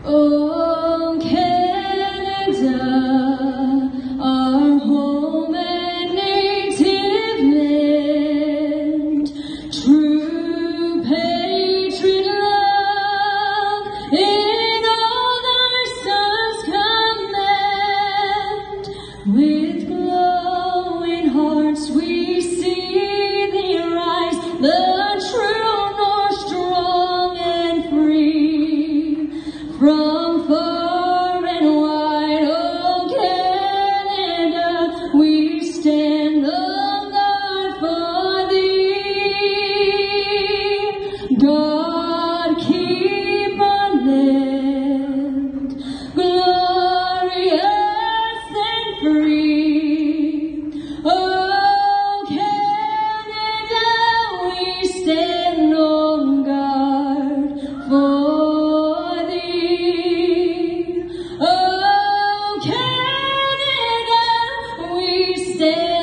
Oh, Canada, our home and native land, true patriot love in all our sons command. With glowing hearts we see thee rise, the true north, strong and free. From far and wide, oh Canada, we stand on guard for thee. God keep our land glorious and free. Oh Canada, we stand on guard for Canada, we stand.